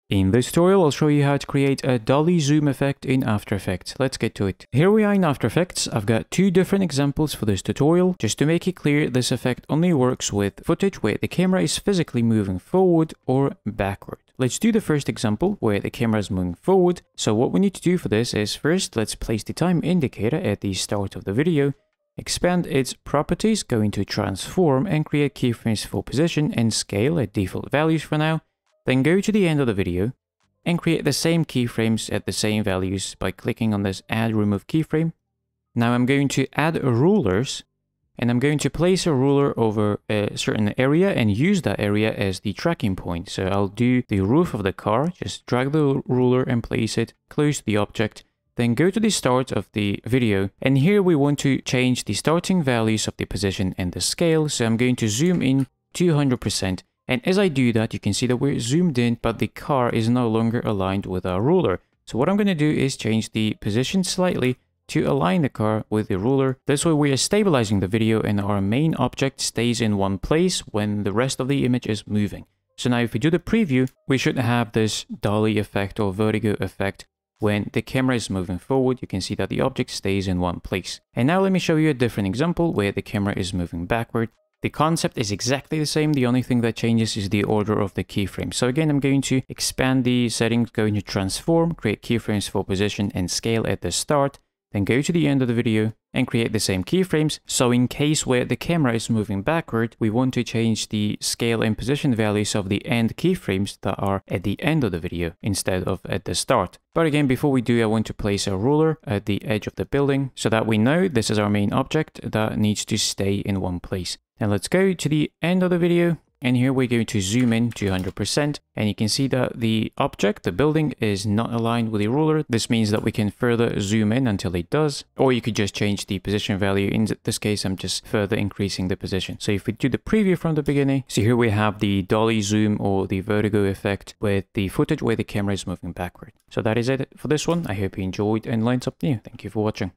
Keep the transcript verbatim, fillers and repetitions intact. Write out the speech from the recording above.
In this tutorial, I'll show you how to create a dolly zoom effect in After Effects. Let's get to it. Here we are in After Effects. I've got two different examples for this tutorial. Just to make it clear, this effect only works with footage where the camera is physically moving forward or backward. Let's do the first example where the camera is moving forward. So what we need to do for this is first, let's place the time indicator at the start of the video, expand its properties, go into transform and create keyframes for position and scale at default values for now. Then go to the end of the video and create the same keyframes at the same values by clicking on this add remove keyframe. Now I'm going to add rulers and I'm going to place a ruler over a certain area and use that area as the tracking point. So I'll do the roof of the car, just drag the ruler and place it close to the object. Then go to the start of the video, and here we want to change the starting values of the position and the scale. So I'm going to zoom in two hundred percent. And as I do that, you can see that we're zoomed in, but the car is no longer aligned with our ruler. So what I'm going to do is change the position slightly to align the car with the ruler. This way we are stabilizing the video and our main object stays in one place when the rest of the image is moving. So now if we do the preview, we should have this dolly effect or vertigo effect. When the camera is moving forward, you can see that the object stays in one place. And now let me show you a different example where the camera is moving backward. The concept is exactly the same. The only thing that changes is the order of the keyframes. So again, I'm going to expand the settings, go into transform, create keyframes for position and scale at the start, then go to the end of the video and create the same keyframes. So in case where the camera is moving backward, we want to change the scale and position values of the end keyframes that are at the end of the video instead of at the start. But again, before we do, I want to place a ruler at the edge of the building so that we know this is our main object that needs to stay in one place. Now let's go to the end of the video. And here we're going to zoom in two hundred percent, and you can see that the object, the building, is not aligned with the ruler. This means that we can further zoom in until it does, or you could just change the position value. In this case, I'm just further increasing the position. So if we do the preview from the beginning, so here we have the dolly zoom or the vertigo effect with the footage where the camera is moving backward. So that is it for this one. I hope you enjoyed and learned something new. Thank you for watching.